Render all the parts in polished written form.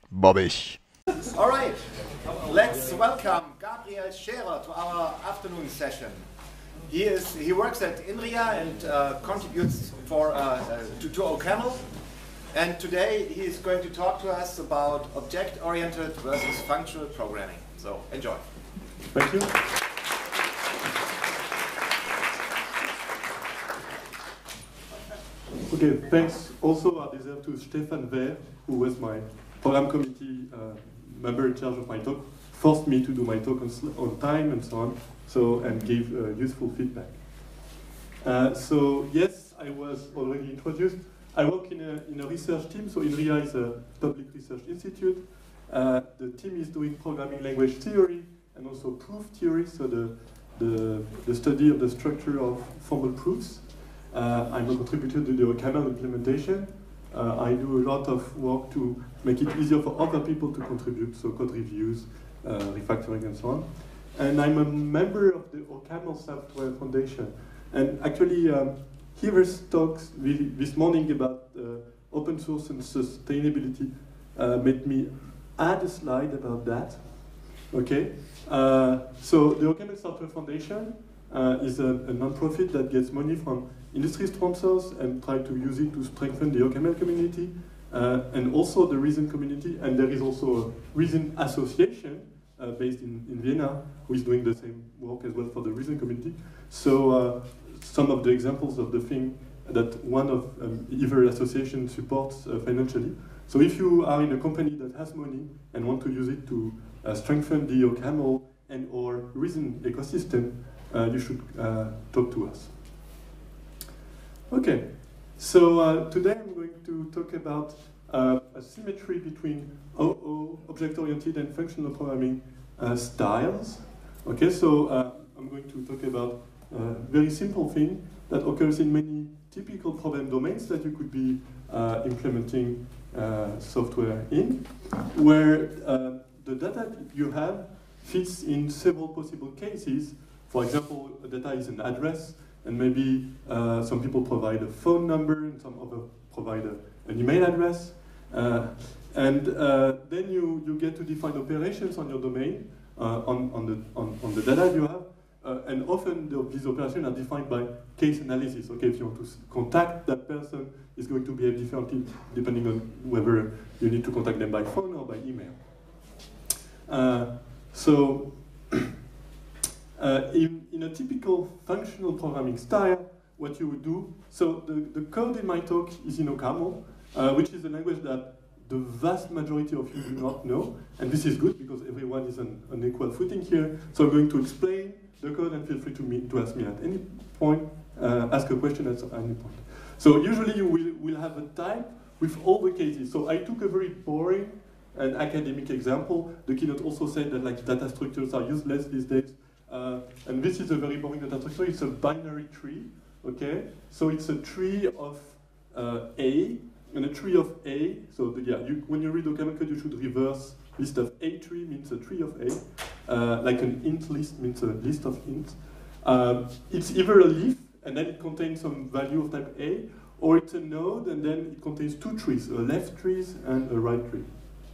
Bobby. All right, let's welcome Gabriel Scherer to our afternoon session. He works at INRIA and contributes to OCaml. And today he is going to talk to us about object-oriented versus functional programming. So enjoy. Thank you. Okay, thanks also I deserve to Stefan Wehr, who was my program committee member in charge of my talk, forced me to do my talk on time and so on, and gave useful feedback. So yes, I was already introduced. I work in a research team, so INRIA is a public research institute. The team is doing programming language theory and also proof theory, so the study of the structure of formal proofs. I'm a contributor to the OCaml implementation. I do a lot of work to make it easier for other people to contribute, so code reviews, refactoring, and so on. And I'm a member of the OCaml Software Foundation. And actually, Heather's talks this morning about open source and sustainability made me add a slide about that. Okay, so the OCaml Software Foundation is a non-profit that gets money from industry sponsors and try to use it to strengthen the OCaml community and also the Reason community. And there is also a Reason Association based in Vienna who is doing the same work as well for the Reason community. So some of the examples of the thing that one of either association supports financially. So if you are in a company that has money and want to use it to strengthen the OCaml and or Reason ecosystem, you should talk to us. Okay, so today I'm going to talk about a symmetry between OO, object-oriented, and functional programming styles. Okay, so I'm going to talk about a very simple thing that occurs in many typical problem domains that you could be implementing software in, where the data you have fits in several possible cases. For example, data is an address, and maybe some people provide a phone number, and some other provide an email address. And then you get to define operations on your domain, on the data you have. And often these operations are defined by case analysis. Okay, if you want to contact that person, it's going to behave differently depending on whether you need to contact them by phone or by email. In a typical functional programming style, what you would do, so the code in my talk is in OCaml, which is a language that the vast majority of you do not know, and this is good because everyone is on equal footing here. So I'm going to explain the code, and feel free to ask me at any point, ask a question at any point. So usually you will have a type with all the cases. So I took a very boring and academic example. The keynote also said that like data structures are useless these days. And this is a very boring data structure. It's a binary tree, okay? So it's a tree of A, and a tree of A. So when you read OCaml code, you should reverse list of A tree means a tree of A. Like an int list means a list of ints. It's either a leaf, and then it contains some value of type A, or it's a node, and then it contains two trees, a left tree and a right tree.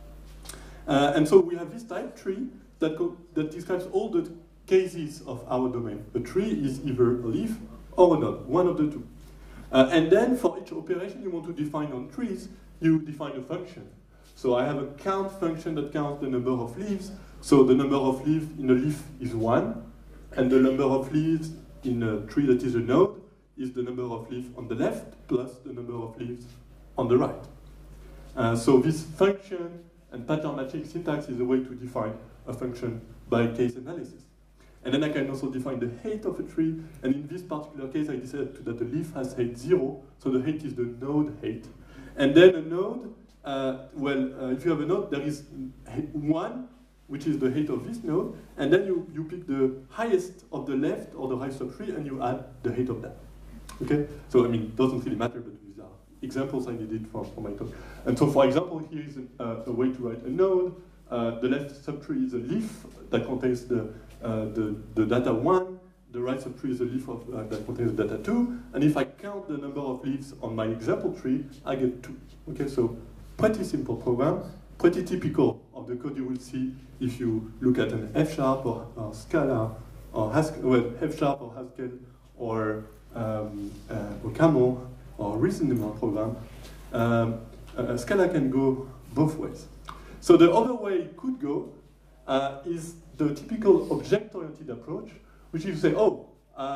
And so we have this type tree that describes all the cases of our domain. A tree is either a leaf or a node, one of the two. And then for each operation you want to define on trees, you define a function. So I have a count function that counts the number of leaves. So the number of leaves in a leaf is 1, and the number of leaves in a tree that is a node is the number of leaves on the left plus the number of leaves on the right. So this function and pattern matching syntax is a way to define a function by case analysis. And then I can also define the height of a tree, and in this particular case I decided that the leaf has height 0, so the height is the node height. And then a node, if you have a node, there is 1, which is the height of this node, and then you pick the highest of the left or the right subtree, and you add the height of that. Okay? So I mean, it doesn't really matter, but these are examples I needed for my talk. And so for example, here is a way to write a node. The left subtree is a leaf that contains the data 1, the right subtree is a leaf that contains data 2, and if I count the number of leaves on my example tree, I get 2. Okay, so pretty simple program, pretty typical of the code you will see if you look at an F# or Scala or Haskell, well, F# or Haskell or Camel or reasonable program. Scala can go both ways. So the other way it could go is the typical object-oriented approach, which is to say, oh,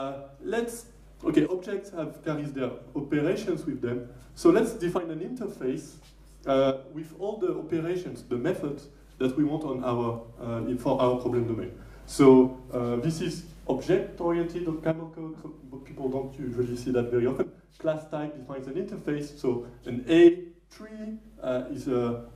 objects carries their operations with them, so let's define an interface with all the operations, the methods that we want on our for our problem domain. So this is object-oriented Camel code. So people don't usually see that very often. Class type defines an interface. So an A tree is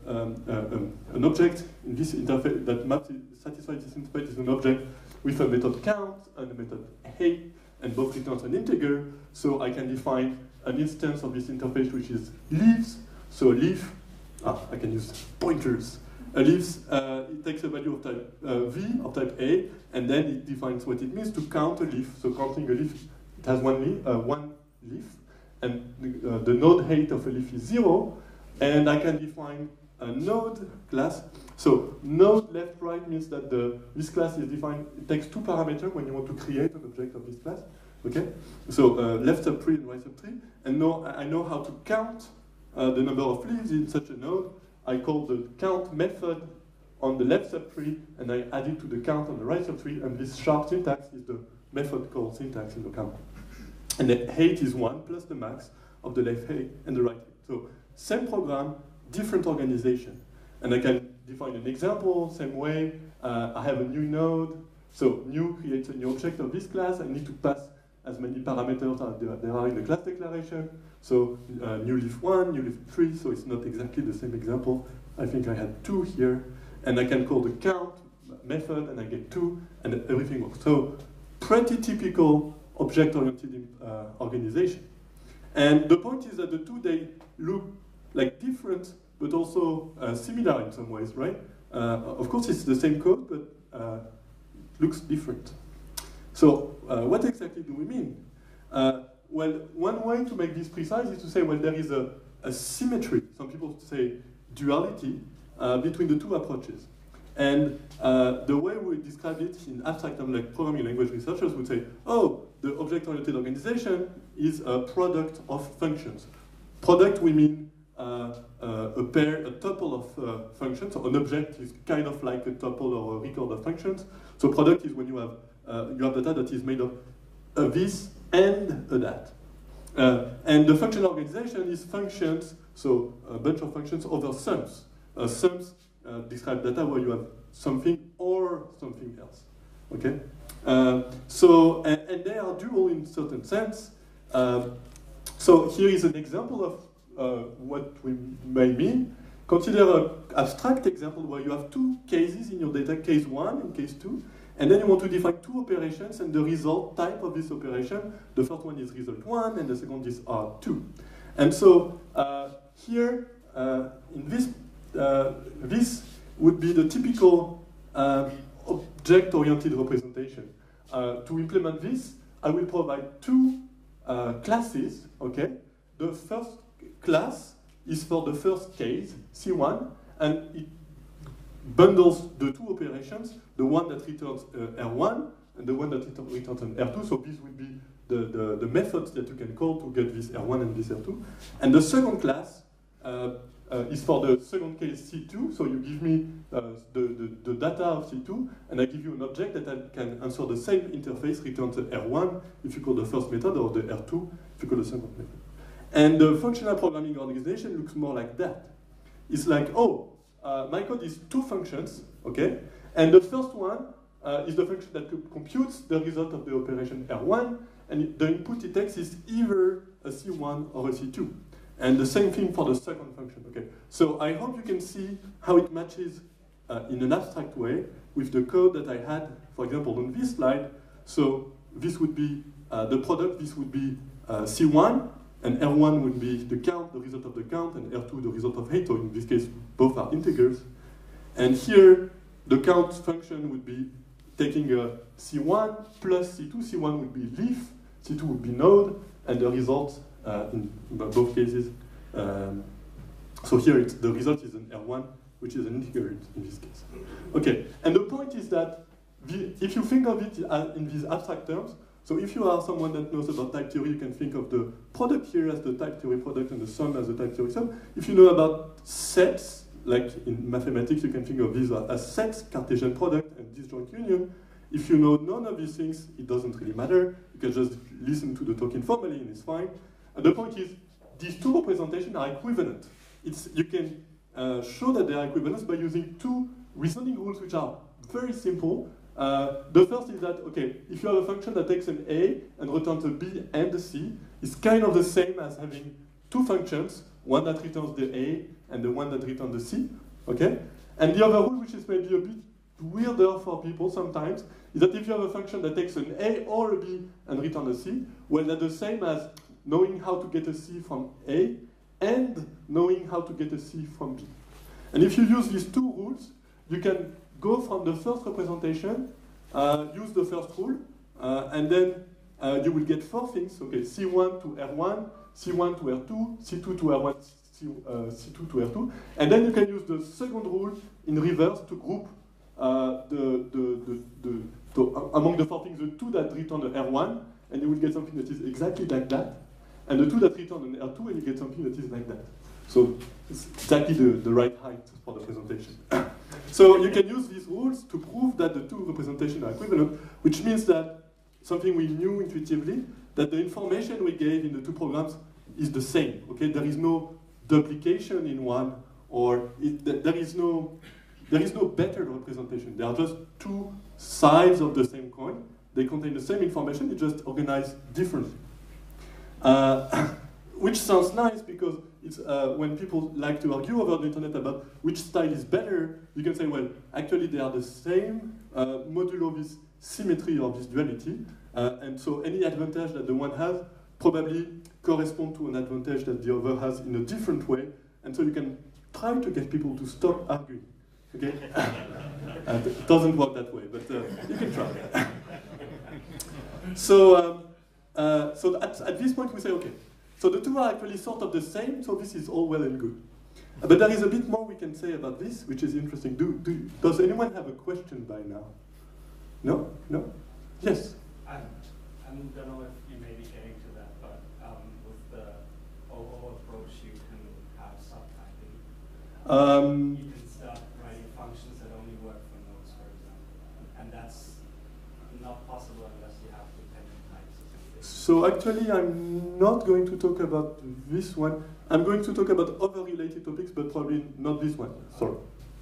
an object in this interface that satisfies this interface is an object with a method count and a method height, and both returns an integer. So I can define an instance of this interface which is leaves. So leaf, I can use pointers. A leaves, it takes a value of type V of type A, and then it defines what it means to count a leaf. So counting a leaf, it has one leaf, and the node height of a leaf is 0, and I can define a node class. So node left right means that this class is defined. It takes 2 parameters when you want to create an object of this class. Okay, so left subtree and right subtree, and now I know how to count the number of leaves in such a node. I call the count method on the left subtree, and I add it to the count on the right subtree, and this sharp syntax is the method call syntax in the camel. And the height is 1 plus the max of the left height and the right height. So same program, different organization. And I can define an example, same way. I have a new node, so new creates a new object of this class. I need to pass as many parameters as there are in the class declaration. So new leaf 1, new leaf 3, so it's not exactly the same example. I think I had 2 here. And I can call the count method, and I get 2, and everything works. So pretty typical object-oriented organization. And the point is that the two, they look like different, but also similar in some ways, right? Of course, it's the same code, but looks different. So what exactly do we mean? Well, one way to make this precise is to say, well, there is a symmetry, some people say duality, between the two approaches. And the way we describe it in abstract like programming language researchers would say, oh, the object-oriented organization is a product of functions. Product, we mean a tuple of functions. So an object is kind of like a tuple or a record of functions. So product is when you have data that is made of this and a that. And the function organization is functions, so a bunch of functions over sums. Sums describe data where you have something or something else. Okay? And they are dual in certain sense. So here is an example of what we may mean. Consider an abstract example where you have 2 cases in your data, case 1 and case 2, and then you want to define 2 operations and the result type of this operation. The first one is result 1 and the second is R2. And so here, in this, this would be the typical object-oriented representation. To implement this, I will provide 2 classes, okay? The first class is for the first case, C1, and it bundles the 2 operations, the one that returns R1 and the one that returns an R2. So this would be the methods that you can call to get this R1 and this R2. And the second class is for the second case C2. So you give me the data of C2, and I give you an object that can answer the same interface, returns the R1 if you call the first method, or the R2 if you call the second method. And the functional programming organization looks more like that. It's like, oh, my code is 2 functions, okay? And the first one is the function that computes the result of the operation R1, and the input it takes is either a C1 or a C2. And the same thing for the second function, okay? So I hope you can see how it matches in an abstract way with the code that I had, for example, on this slide. So this would be the product, this would be C1, and R1 would be the count, the result of the count, and R2 the result of height, so in this case, both are integers. And here, the count function would be taking a C1 plus C2. C1 would be leaf, C2 would be node, and the result in both cases. So here, the result is an R1 which is an integer in this case. Okay, and the point is that if you think of it in these abstract terms, so if you are someone that knows about type theory, you can think of the product here as the type theory product and the sum as the type theory sum. If you know about sets, like in mathematics, you can think of these as sets, Cartesian product, and disjoint union. If you know none of these things, it doesn't really matter. You can just listen to the talk informally and it's fine. And the point is, these two representations are equivalent. You can show that they are equivalent by using two reasoning rules which are very simple. The first is that, okay, if you have a function that takes an A and returns a B and a C, it's kind of the same as having two functions, one that returns the A and the one that returns the C, okay? And the other rule, which is maybe a bit weirder for people sometimes, is that if you have a function that takes an A or a B and returns a C, well, that's the same as knowing how to get a C from A and knowing how to get a C from B. And if you use these two rules, you can go from the first representation, use the first rule, and then you will get four things. Okay, C1 to R1, C1 to R2, C2 to R1, C2 to R2. And then you can use the second rule in reverse to group among the four things, the two that return an R1, and you will get something that is exactly like that. And the two that return an R2, and you get something that is like that. So it's exactly the right height for the presentation. So you can use these rules to prove that the two representations are equivalent, which means that something we knew intuitively, that the information we gave in the two programs is the same. Okay, there is no duplication in one, or there is no better representation. They are just two sides of the same coin. They contain the same information, it's just organized differently. Which sounds nice because it's when people like to argue over the internet about which style is better, you can say, well, actually they are the same modulo this symmetry or this duality, and so any advantage that the one has probably correspond to an advantage that the other has in a different way, and so you can try to get people to stop arguing. Okay, it doesn't work that way, but you can try. So at this point we say, okay, so the two are actually sort of the same, so this is all well and good. But there is a bit more we can say about this, which is interesting. Does anyone have a question by now? No? No? Yes? I don't know if you may be getting to that, but with the OO approach, you can have subtyping. You can start writing functions that only work for nodes, for example. And that's not possible unless you have dependent types or something. So actually, I'm not going to talk about this one. I'm going to talk about other related topics, but probably not this one. Sorry.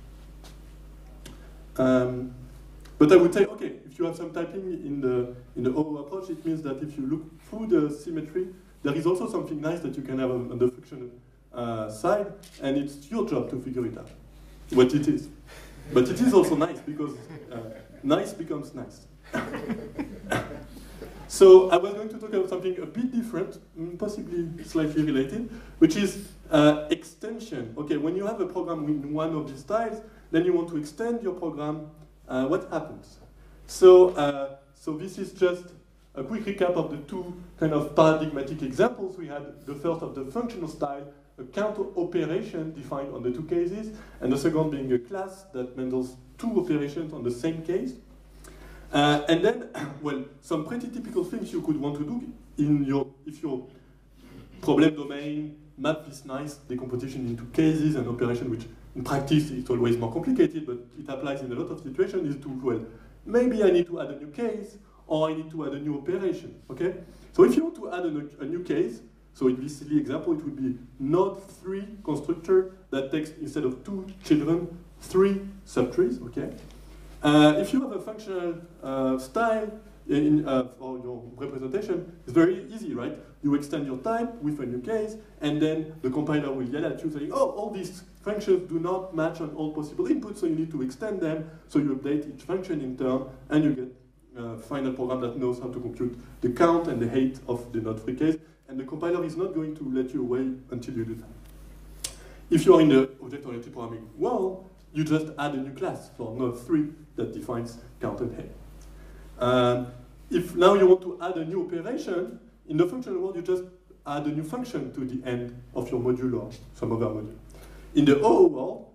But I would say, okay, if you have some typing in the OO approach, it means that if you look through the symmetry, there is also something nice that you can have on the function side, and it's your job to figure it out, what it is. But it is also nice, because nice becomes nice. So I was going to talk about something a bit different, possibly slightly related, which is extension. Okay, when you have a program in one of these styles, then you want to extend your program. What happens? So this is just a quick recap of the two kind of paradigmatic examples we had. The first of the functional style, a count operation defined on the two cases, and the second being a class that handles two operations on the same case. And then, well, some pretty typical things you could want to do if your problem domain map this nice decomposition into cases and operations, which in practice it's always more complicated, but it applies in a lot of situations, is to, well, maybe I need to add a new case, or I need to add a new operation, okay? So if you want to add a new case, so in this silly example, it would be node3 constructor that takes, instead of 2 children, 3 subtrees, okay? If you have a functional style for your representation, it's very easy, right? You extend your type with a new case, and then the compiler will yell at you saying, oh, all these functions do not match on all possible inputs, so you need to extend them, so you update each function in turn, and you get a final program that knows how to compute the count and the height of the node3 case, and the compiler is not going to let you away until you do that. If you are in the object-oriented programming world, you just add a new class for node3 that defines count and height. If now you want to add a new operation, in the functional world, you just add a new function to the end of your module or some other module. In the OO world,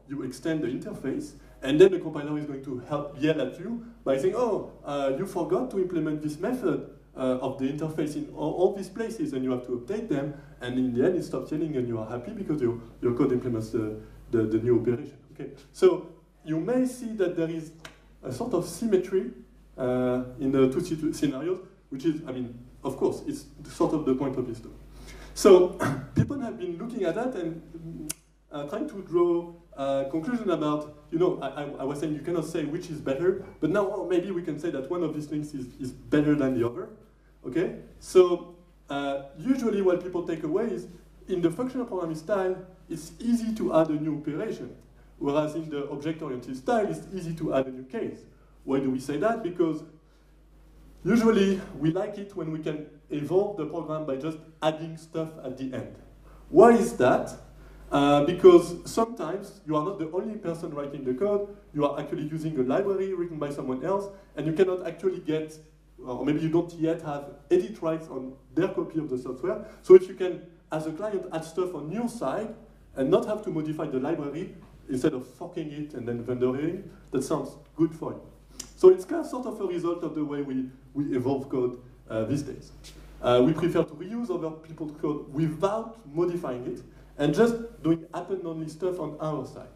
you extend the interface, and then the compiler is going to yell at you by saying, oh, you forgot to implement this method of the interface in all these places, and you have to update them, and in the end it stops yelling and you are happy because your code implements the new operation. Okay, so you may see that there is a sort of symmetry in the two scenarios, which is, I mean, of course, it's sort of the point of this talk. So people have been looking at that and trying to draw a conclusion about, you know, I was saying you cannot say which is better, but now maybe we can say that one of these things is better than the other. Okay? So usually what people take away is, in the functional programming style, it's easy to add a new operation, whereas in the object-oriented style, it's easy to add a new case. Why do we say that? Because usually we like it when we can evolve the program by just adding stuff at the end. Why is that? Because sometimes you are not the only person writing the code, you are actually using a library written by someone else, and you cannot actually get, or maybe you don't yet have edit rights on their copy of the software. So if you can, as a client, add stuff on your side and not have to modify the library instead of forking it and then vendor-ing, that sounds good for you. So it's kind of sort of a result of the way we evolve code these days. We prefer to reuse other people's code without modifying it, and just doing append-only stuff on our side.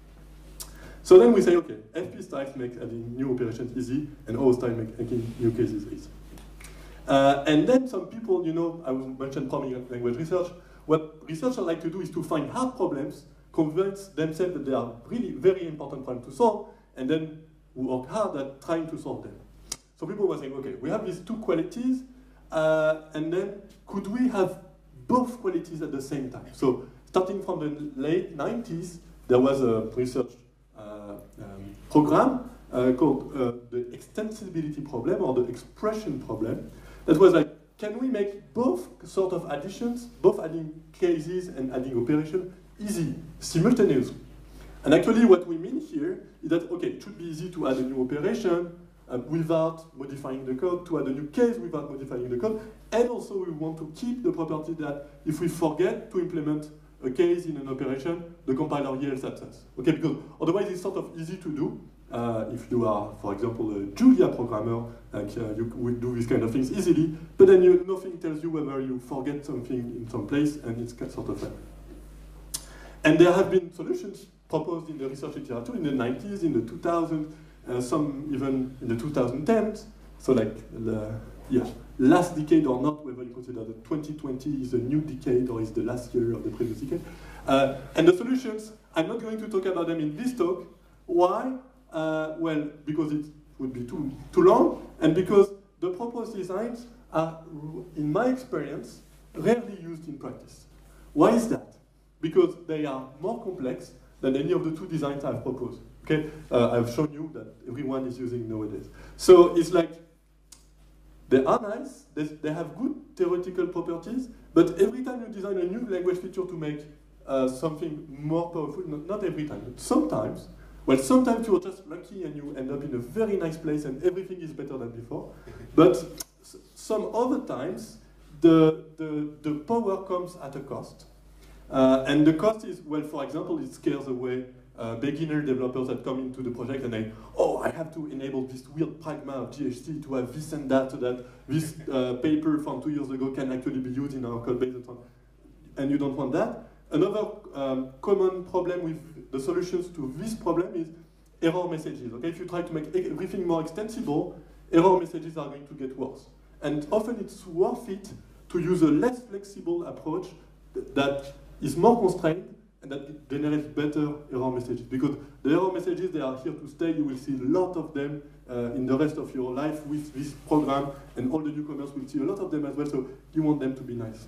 So then we say, okay, FP styles make adding new operations easy, and O style making new cases easy. And then some people, you know, I mentioned programming language research. What researchers like to do is to find hard problems, convince themselves that they are really very important problems to solve, and then work hard at trying to solve them. So people were saying, okay, we have these two qualities, and then could we have both qualities at the same time? So starting from the late 90s, there was a research program called the extensibility problem, or the expression problem, that was like, can we make both sort of additions, both adding cases and adding operation, easy, simultaneously? And actually what we mean here is that, okay, it should be easy to add a new operation without modifying the code, to add a new case without modifying the code, and also we want to keep the property that if we forget to implement a case in an operation, the compiler yells at us. Okay, because otherwise it's sort of easy to do. If you are, for example, a Julia programmer, like, you would do these kind of things easily, but then nothing tells you whether you forget something in some place, and it's sort of fun. And there have been solutions proposed in the research literature in the 90s, in the 2000s, some even in the 2010s. So like, last decade or not, whether you consider that 2020 is a new decade or is the last year of the previous decade. And the solutions, I'm not going to talk about them in this talk. Why? Well, because it would be too long, and because the proposed designs are, in my experience, rarely used in practice. Why is that? Because they are more complex than any of the two designs I've proposed. Okay, I've shown you that everyone is using nowadays. So it's like, they are nice, they have good theoretical properties, but every time you design a new language feature to make something more powerful, not every time, but sometimes, well, sometimes you're just lucky and you end up in a very nice place and everything is better than before. But some other times, the power comes at a cost. And the cost is, well, for example, it scares away beginner developers that come into the project and they, oh, I have to enable this weird pragma of GHC to have this and that, so that this paper from 2 years ago can actually be used in our code base and so on. And you don't want that. Another common problem with the solutions to this problem is error messages. Okay, if you try to make everything more extensible, error messages are going to get worse. And often it's worth it to use a less flexible approach that is more constrained and that generates better error messages. Because the error messages, they are here to stay. You will see a lot of them in the rest of your life with this program, and all the newcomers will see a lot of them as well, so you want them to be nice.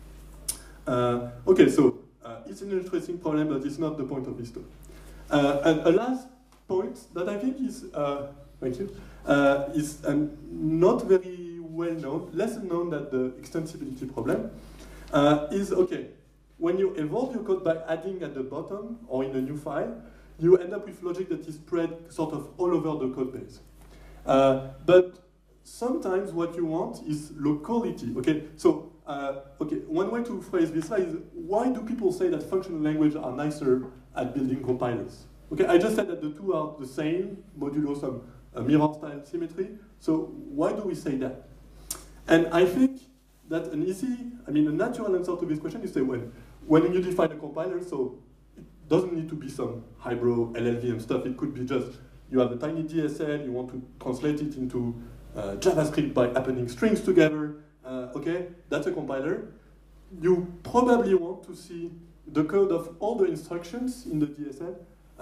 Okay, so it's an interesting problem, but it's not the point of this talk. And a last point that I think is, thank you, is not very well known, less known than the extensibility problem, is, okay, when you evolve your code by adding at the bottom or in a new file, you end up with logic that is spread sort of all over the code base. But sometimes what you want is locality. Okay, so okay, one way to phrase this is, why do people say that functional languages are nicer at building compilers. Okay, I just said that the two are the same, modulo some mirror style symmetry. So why do we say that? And I think that a natural answer to this question is say when you define a compiler, so it doesn't need to be some highbrow LLVM stuff. It could be just you have a tiny DSL, you want to translate it into JavaScript by appending strings together. Okay, that's a compiler. You probably want to see the code of all the instructions in the DSL.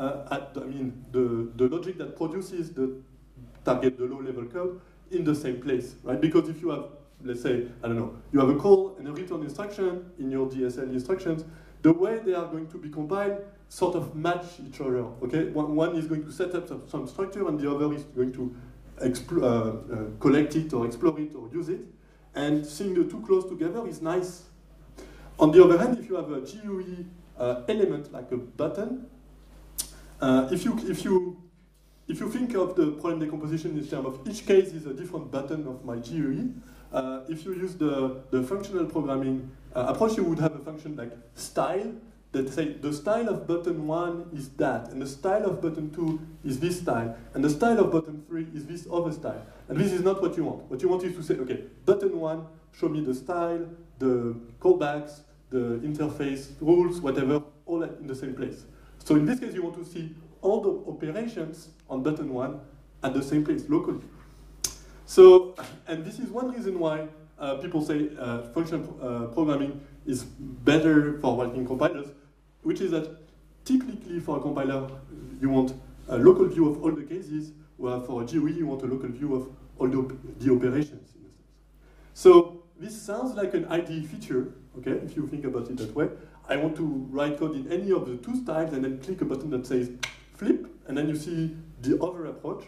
The logic that produces the low-level code in the same place, right? Because if you have, let's say, I don't know, you have a call and a return instruction in your DSL instructions, the way they are going to be compiled sort of match each other, okay? One is going to set up some structure and the other is going to collect it or explore it or use it. And seeing the two close together is nice. On the other hand, if you have a GUI element like a button, if you think of the problem decomposition in terms of each case is a different button of my GUI, if you use the functional programming approach, you would have a function like style that say the style of button 1 is that, and the style of button 2 is this style, and the style of button 3 is this other style. And this is not what you want. What you want is to say, okay, button 1, show me the style, the callbacks, the interface, rules, whatever, all in the same place. So in this case, you want to see all the operations on button 1 at the same place, locally. So, and this is one reason why people say functional programming is better for writing compilers, which is that typically for a compiler, you want a local view of all the cases, where for a GUI, you want a local view of all the operations. In a sense. So this sounds like an IDE feature, okay, if you think about it that way. I want to write code in any of the two styles and then click a button that says flip, and then you see the other approach.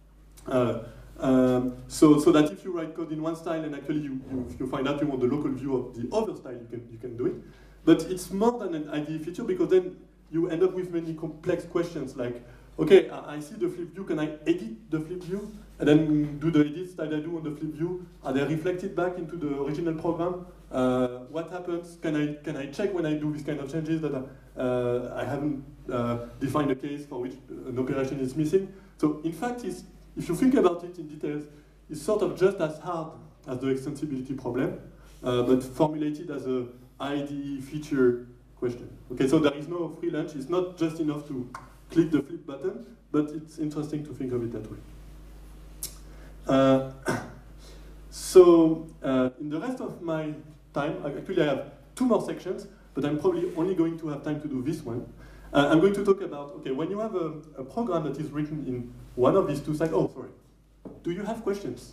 So that if you write code in one style and actually you find out you want the local view of the other style, you can do it. But it's more than an IDE feature because then you end up with many complex questions like, okay, I see the flip view, can I edit the flip view? And then do the edits that I do on the flip view? Are they reflected back into the original program? What happens? Can I check when I do this kind of changes that I haven't defined a case for which an operation is missing? So in fact, if you think about it in details, it's sort of just as hard as the extensibility problem, but formulated as a IDE feature question. Okay, so there is no free lunch. It's not just enough to click the flip button, but it's interesting to think of it that way. In the rest of my time, actually I have 2 more sections, but I'm probably only going to have time to do this one. I'm going to talk about, okay, when you have a program that is written in one of these two sites, oh, sorry. Do you have questions?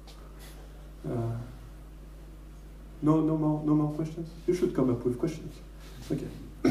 No more questions? You should come up with questions. Okay.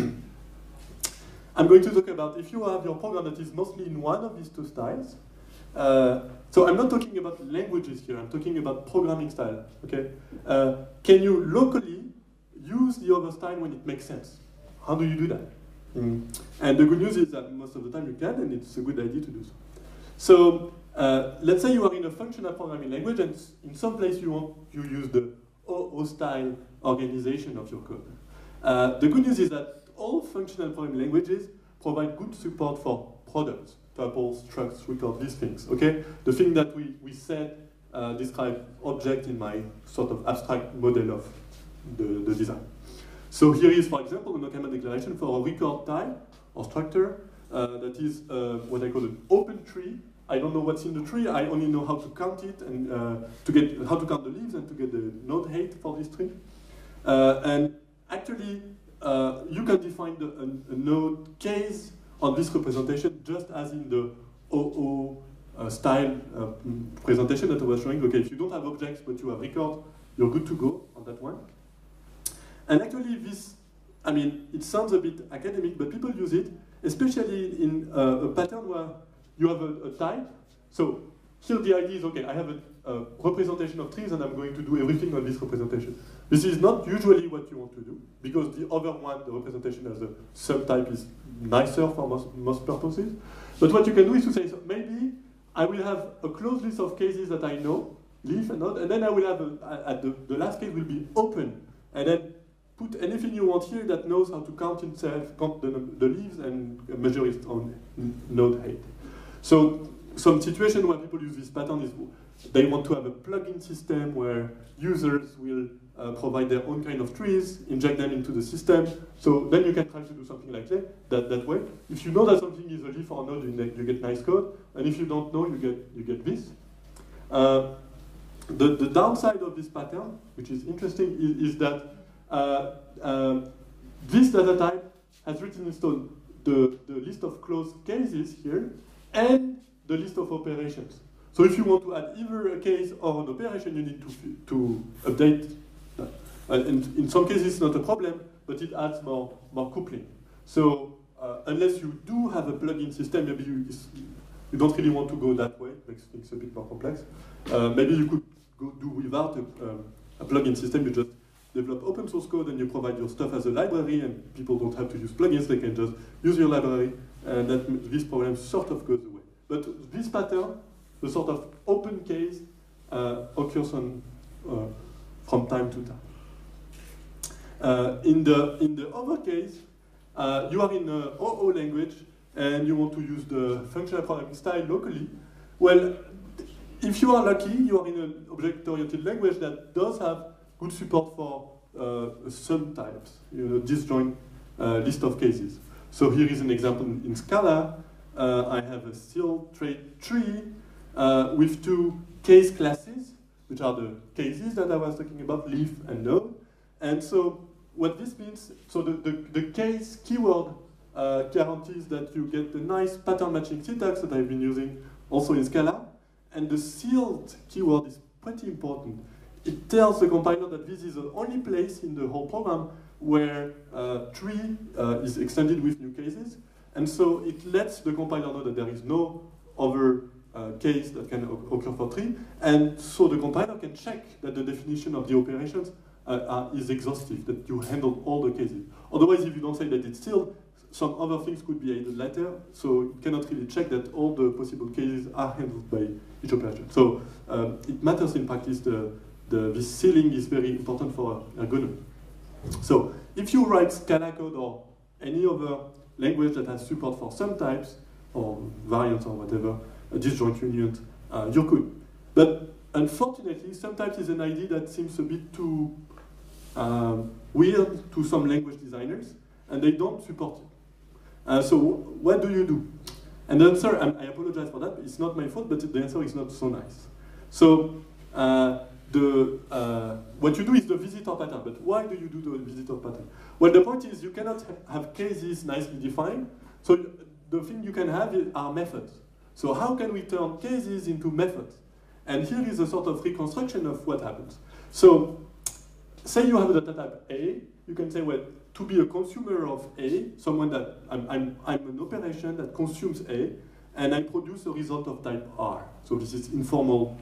I'm going to talk about if you have your program that is mostly in one of these two styles. So I'm not talking about languages here, I'm talking about programming style, okay? Can you locally use the other style when it makes sense? How do you do that? And the good news is that most of the time you can, and it's a good idea to do so. So let's say you are in a functional programming language, and in some place you use the OO style organization of your code. The good news is that all functional programming languages provide good support for products, tuples, structs, records, these things, okay? The thing that we said describe object in my sort of abstract model of the design. So here is, for example, an Okama declaration for a record type or structure that is what I call an open tree. I don't know what's in the tree, I only know how to count it and how to count the leaves and to get the node height for this tree. And actually, you can define a node case on this representation just as in the OO style presentation that I was showing. Okay, if you don't have objects but you have record, you're good to go on that one. And actually this, I mean, it sounds a bit academic, but people use it, especially in a pattern where you have a type. So here the idea is, okay, I have a representation of trees and I'm going to do everything on this representation. This is not usually what you want to do, because the other one, the representation as a subtype, is nicer for most purposes. But what you can do is to say, so maybe I will have a closed list of cases that I know, leaf and node, and then I will have, the last case will be open, and then put anything you want here that knows how to count itself, count the leaves, and measure its own node height. So some situation where people use this pattern is they want to have a plugin system where users will provide their own kind of trees, inject them into the system. So then you can try to do something like that way. If you know that something is a leaf or a node, you get nice code. And if you don't know, you get this. The downside of this pattern, which is interesting, is that this data type has written in stone the list of closed cases here and the list of operations. So if you want to add either a case or an operation, you need to update that. And in some cases, it's not a problem, but it adds more coupling. So unless you do have a plugin system, maybe you don't really want to go that way. It makes things a bit more complex. Maybe you could do without a plugin system. You just develop open source code and you provide your stuff as a library, and people don't have to use plugins. They can just use your library, and this problem sort of goes away. But this pattern, the sort of open case, occurs from time to time. In the other case, you are in an OO language and you want to use the functional programming style locally. Well, if you are lucky, you are in an object-oriented language that does have good support for subtypes, disjoint list of cases. So here is an example in Scala. I have a seal trait tree with two case classes, which are the cases that I was talking about, leaf and node. And so what this means, so the case keyword guarantees that you get the nice pattern matching syntax that I've been using also in Scala. And the sealed keyword is pretty important. It tells the compiler that this is the only place in the whole program where tree is extended with new cases. And so it lets the compiler know that there is no other case that can occur for tree. And so the compiler can check that the definition of the operations is exhaustive, that you handle all the cases. Otherwise, if you don't say that it's sealed, some other things could be added later, so you cannot really check that all the possible cases are handled by each operation. So it matters in practice. This sealing is very important for Ergonom. So if you write Scala code or any other language that has support for some types, or variants or whatever, disjoint unions, you're good. But unfortunately, some types is an idea that seems a bit too weird to some language designers, and they don't support it. So what do you do? And the answer, I apologize for that, it's not my fault, but the answer is not so nice. So what you do is the visitor pattern, but why do you do the visitor pattern? Well, the point is you cannot have cases nicely defined, so the thing you can have are methods. So how can we turn cases into methods? And here is a sort of reconstruction of what happens. So say you have a data type A, you can say, well, to be a consumer of A, someone that I'm an operation that consumes A, and I produce a result of type R. So this is informal,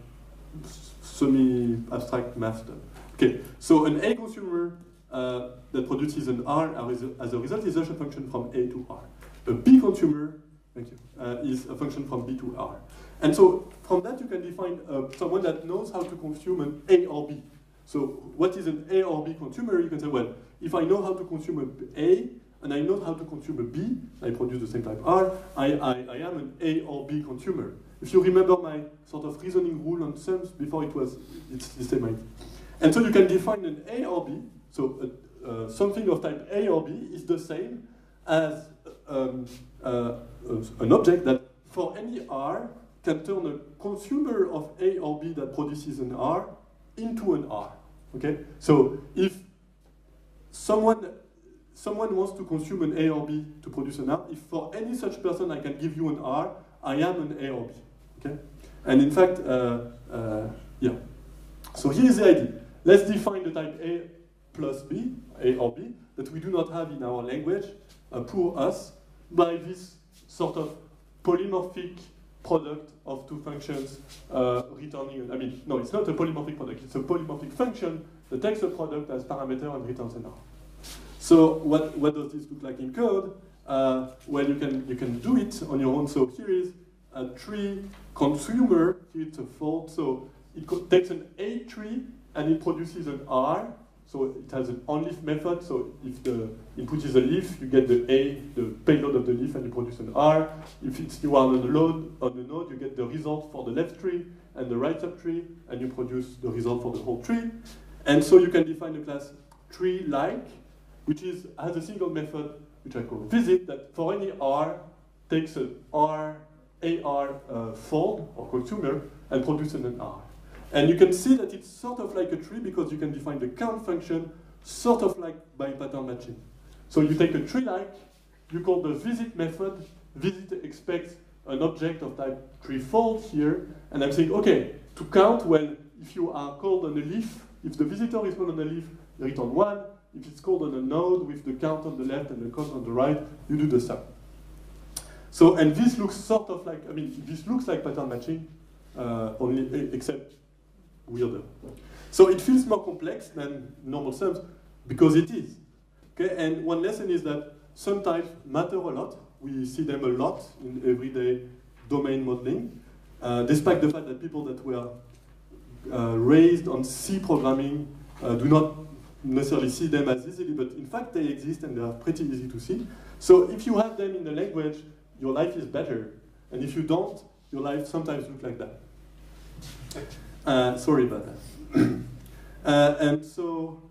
semi-abstract math stuff. Okay, so an A consumer that produces an R as a result is just a function from A to R. A B consumer, thank you, is a function from B to R. And so from that you can define someone that knows how to consume an A or B. So what is an A or B consumer? You can say, well, if I know how to consume an A, and I know how to consume a B, I produce the same type R, I am an A or B consumer. If you remember my sort of reasoning rule on sums before it's the same idea. And so you can define an A or B, so something of type A or B is the same as an object that for any R can turn a consumer of A or B that produces an R into an R. Okay? So if someone wants to consume an A or B to produce an R, if for any such person I can give you an R, I am an A or B. Okay? And in fact, yeah. So here is the idea. Let's define the type A plus B, A or B, that we do not have in our language, poor us, by this sort of polymorphic product of two functions returning, no, it's not a polymorphic product, it's a polymorphic function that takes a product as parameter and returns an R. So what does this look like in code? Well, you can do it on your own. So here is a tree consumer, here it's a fault, so it takes an A tree and it produces an R, So it has an onLeaf method. So if the input is a leaf, you get the A, the payload of the leaf, and you produce an R. If it's you are on the node, you get the result for the left tree and the right subtree, and you produce the result for the whole tree. And so you can define the class tree-like, which has a single method, which I call visit, that for any R takes an AR fold or consumer and produces an R. And you can see that it's sort of like a tree because you can define the count function sort of like by pattern matching. So you take a tree-like, you call the visit method, visit expects an object of type treefold here, and I'm saying, okay, to count, well, if you are called on a leaf, if the visitor is called on a leaf, you return 1. If it's called on a node with the count on the left and the count on the right, you do the sum. So, and this looks sort of like, I mean, this looks like pattern matching, only except weirder. So it feels more complex than normal sums because it is. Okay, and one lesson is that sum types matter a lot. We see them a lot in everyday domain modeling, despite the fact that people that were raised on C programming do not necessarily see them as easily, but in fact they exist and they are pretty easy to see. So if you have them in the language, your life is better. And if you don't, your life sometimes looks like that. Sorry about that. And so,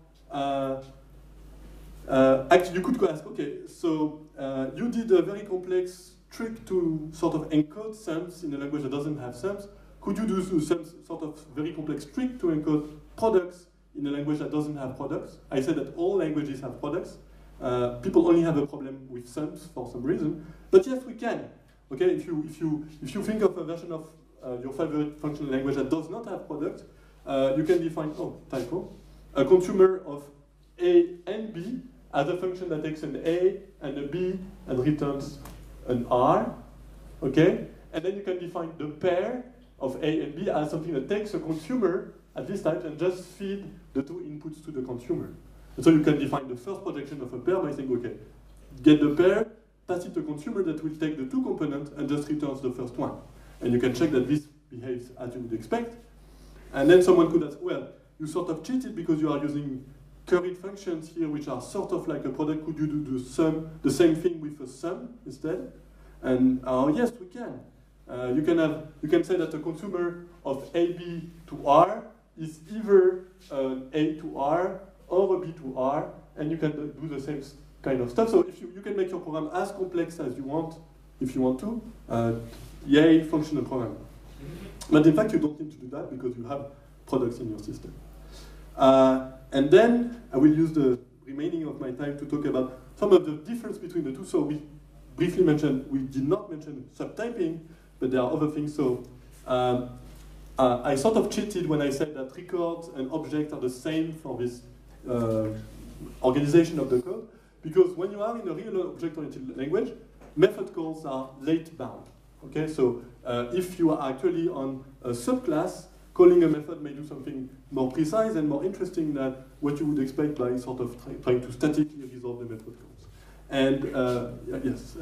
actually you could ask, okay, so you did a very complex trick to sort of encode sums in a language that doesn't have sums. Could you do some sort of very complex trick to encode products in a language that doesn't have products? I said that all languages have products. People only have a problem with sums for some reason, but yes, we can. Okay, if you think of a version of your favorite functional language that does not have products, you can define a consumer of A and B as a function that takes an A and a B and returns an R. Okay, and then you can define the pair of A and B as something that takes a consumer at this time and just feed the two inputs to the consumer. And so you can define the first projection of a pair by saying, okay, get the pair, pass it to a consumer that will take the two components and just returns the first one. And you can check that this behaves as you would expect. And then someone could ask, well, you sort of cheated because you are using curried functions here, which are sort of like a product. Could you do the same thing with a sum instead? And yes, we can. You can say that a consumer of AB to R is either A to R or a B to R, and you can do the same kind of stuff. So if you can make your program as complex as you want, if you want to, yay, functional program. But in fact, you don't need to do that because you have products in your system. And then I will use the remaining of my time to talk about some of the difference between the two. So we briefly mentioned, we did not mention subtyping, but there are other things. So I sort of cheated when I said that records and objects are the same for this organization of the code, because when you are in a real object-oriented language, method calls are late bound. Okay, so if you are actually on a subclass, calling a method may do something more precise and more interesting than what you would expect by sort of trying to statically resolve the method calls. And yes,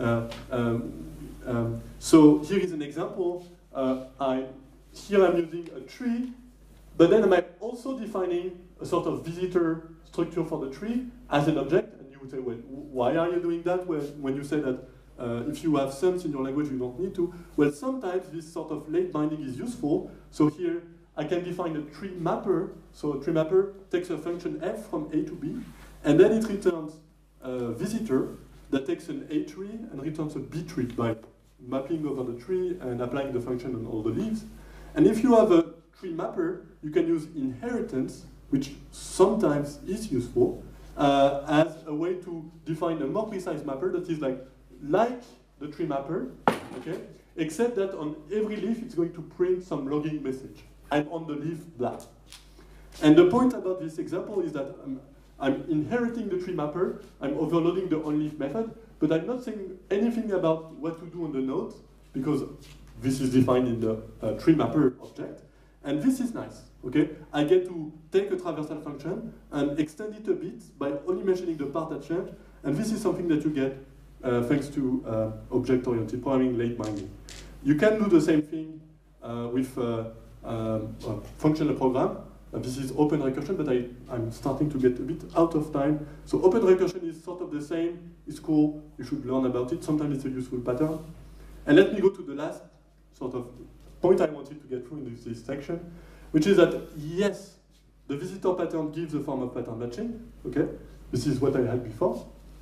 so here is an example. Here I'm using a tree, but then I'm also defining a sort of visitor structure for the tree as an object. And you would say, well, why are you doing that when you say that if you have sums in your language, you don't need to? Well, sometimes this sort of late binding is useful. So here I can define a tree mapper. So a tree mapper takes a function f from A to B, and then it returns a visitor that takes an A tree and returns a B tree by mapping over the tree and applying the function on all the leaves. And if you have a tree mapper, you can use inheritance, which sometimes is useful, as a way to define a more precise mapper that is like the tree mapper, okay? Except that on every leaf it's going to print some logging message, and on the leaf blah. And the point about this example is that I'm inheriting the tree mapper, I'm overloading the onLeaf method, but I'm not saying anything about what to do on the node, because this is defined in the tree mapper object, and this is nice. Okay, I get to take a traversal function and extend it a bit by only mentioning the part that changed, and this is something that you get thanks to object-oriented programming, late binding. You can do the same thing with a functional program. This is open recursion, but I'm starting to get a bit out of time. So open recursion is sort of the same. It's cool. You should learn about it. Sometimes it's a useful pattern. And let me go to the last sort of point I wanted to get through in this section, which is that, yes, the visitor pattern gives a form of pattern matching. Okay, this is what I had before.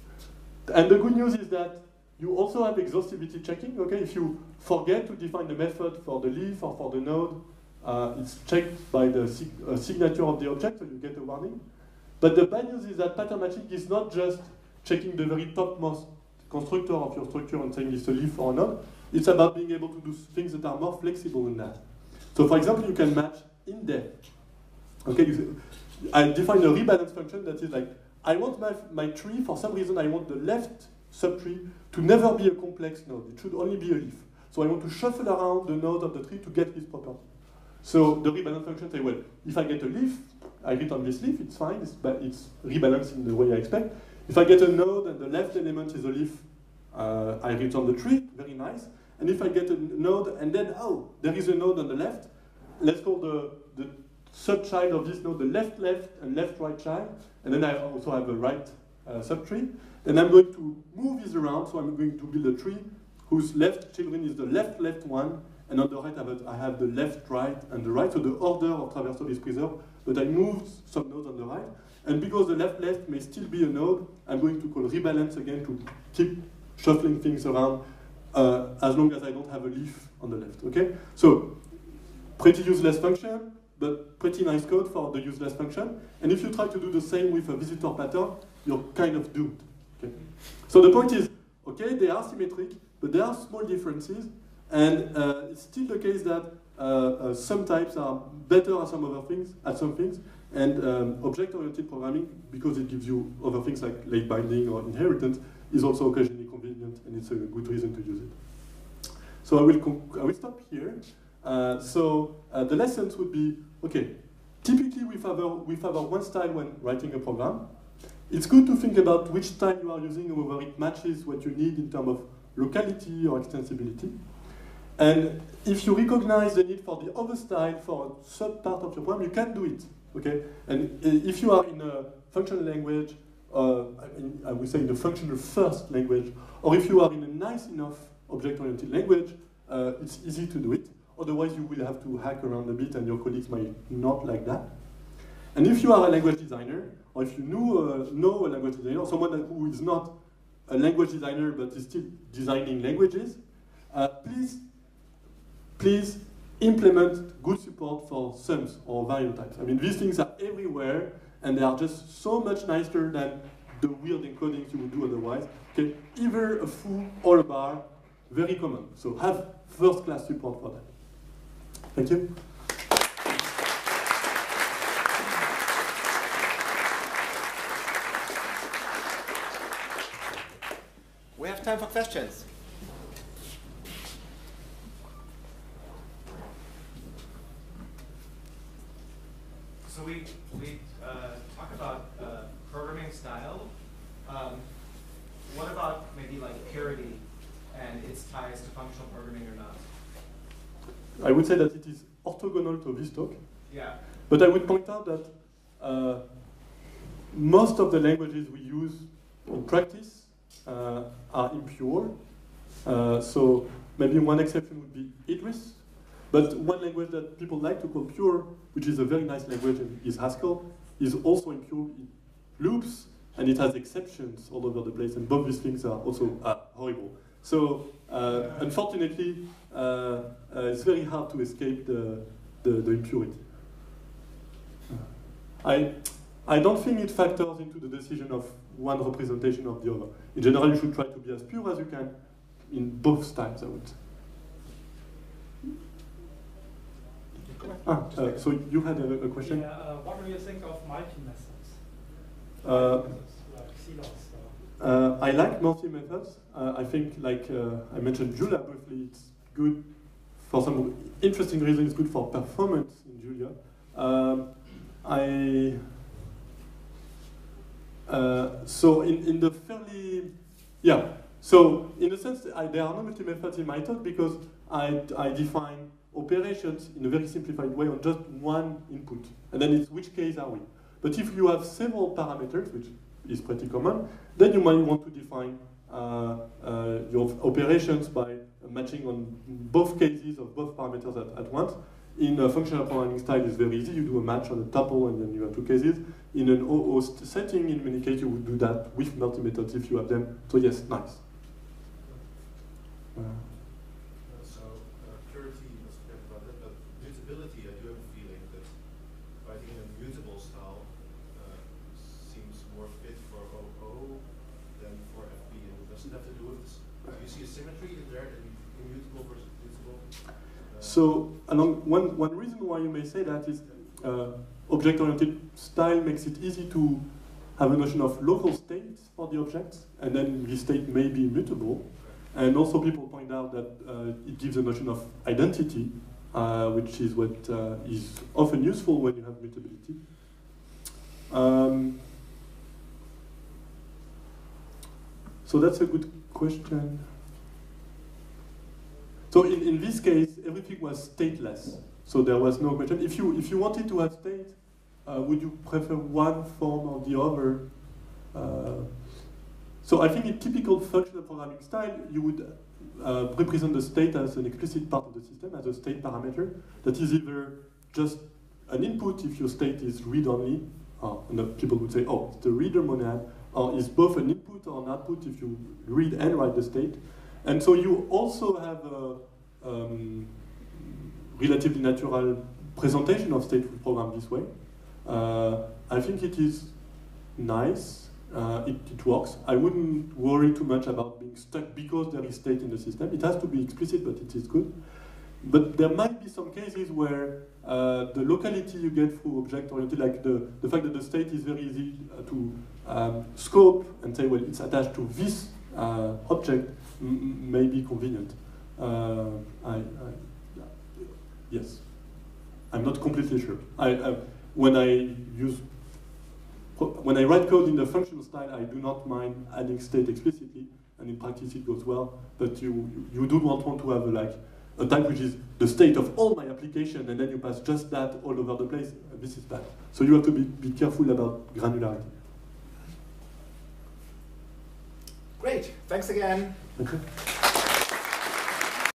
And the good news is that you also have exhaustivity checking. Okay, if you forget to define the method for the leaf or for the node, it's checked by the signature of the object, so you get a warning. But the bad news is that pattern matching is not just checking the very topmost constructor of your structure and saying it's a leaf or a node. It's about being able to do things that are more flexible than that. So for example, you can match in depth. Okay, I define a rebalance function that is like, I want my tree, for some reason I want the left subtree to never be a complex node. It should only be a leaf. So I want to shuffle around the node of the tree to get this property. So the rebalance function says, well, if I get a leaf, I return this leaf, it's fine, it's rebalanced in the way I expect. If I get a node and the left element is a leaf, I return the tree, very nice. And if I get a node and then, oh, there is a node on the left, let's call the subchild of this node the left and left-right child, and then I also have a right subtree. Then I'm going to move this around, so I'm going to build a tree whose left children is the left one, and on the right I have the left, right, and the right, so the order of traversal is preserved, but I moved some nodes on the right. And because the left may still be a node, I'm going to call rebalance again to keep shuffling things around as long as I don't have a leaf on the left, okay? So, pretty useless function, but pretty nice code for the useless function. And if you try to do the same with a visitor pattern, you're kind of doomed, okay? So the point is, okay, they are symmetric, but there are small differences, and it's still the case that some types are better at some things, and object-oriented programming, because it gives you other things like late binding or inheritance, is also occasionally convenient, and it's a good reason to use it. So I will stop here. The lessons would be, okay, typically we favor one style when writing a program. It's good to think about which style you are using and whether it matches what you need in terms of locality or extensibility. And if you recognize the need for the other style for a sub-part of your program, you can do it, okay? And if you are in a functional language, I would say in the functional first language, or if you are in a nice enough object-oriented language, it's easy to do it. Otherwise, you will have to hack around a bit, and your colleagues might not like that. And if you are a language designer, or if you know a language designer, or someone who is not a language designer but is still designing languages, please implement good support for sums or variant types. I mean, these things are everywhere, and they are just so much nicer than the weird encodings you would do otherwise. Okay, either a foo or a bar, very common. So have first-class support for that. Thank you. We have time for questions. So we talk about programming style. What about maybe like purity and its ties to functional programming or not? I would say that it is orthogonal to this talk. Yeah. But I would point out that most of the languages we use in practice are impure. So maybe one exception would be Idris. But one language that people like to call pure, which is a very nice language, is Haskell, is also impure. It loops, and it has exceptions all over the place, and both these things are also horrible. So unfortunately, it's very hard to escape the impurity. I don't think it factors into the decision of one representation of the other. In general, you should try to be as pure as you can in both styles, I would say. So you had a question? Yeah, what do you think of multi-methods? Like Celos. I like multi-methods. I think, like I mentioned Julia briefly, it's good for some interesting reasons. It's good for performance in Julia. So in the fairly, yeah. So in a sense, there are no multi-methods in my talk because I define operations in a very simplified way on just one input. And then it's which case are we? But if you have several parameters, which is pretty common, then you might want to define your operations by matching on both cases of both parameters at once. In a functional programming style, it's very easy. You do a match on a tuple, and then you have two cases. In an OO setting, in many cases, you would do that with multi-methods if you have them. So yes, nice. Purity, you must forget about that, but mutability, I do have a feeling that writing in a mutable style seems more fit for OO than for FB. And does it have to do with this? Do you see a symmetry in there, that immutable versus mutable? So, one reason why you may say that is object-oriented style makes it easy to have a notion of local states for the objects, and then the state may be immutable. And also people point out that it gives a notion of identity, which is what is often useful when you have mutability. So that's a good question. So in this case, everything was stateless. So there was no question. If you wanted to have state, would you prefer one form or the other? So I think in typical functional programming style, you would represent the state as an explicit part of the system, as a state parameter, that is either just an input if your state is read-only, and people would say, oh, it's the reader monad, or is both an input or an output if you read and write the state. And so you also have a relatively natural presentation of stateful program this way. I think it is nice. It works. I wouldn't worry too much about being stuck because there is state in the system. It has to be explicit, but it is good. But there might be some cases where the locality you get through object-oriented, like the fact that the state is very easy to scope and say, well, it's attached to this object, may be convenient. Yes. I'm not completely sure. When I write code in the functional style, I do not mind adding state explicitly, and in practice it goes well. But you do not want to have a type which is the state of all my application, and then you pass just that all over the place. This is bad. So you have to be careful about granularity. Great. Thanks again. Okay.